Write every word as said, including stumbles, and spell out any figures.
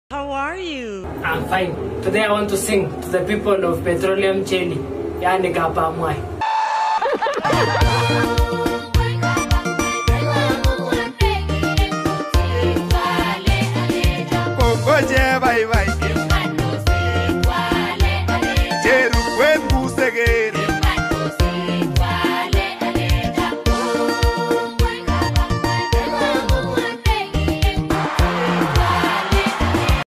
How are you? I'm fine. Today I want to sing to the people of Petroleum, yaani Kabamwai. Bye bye.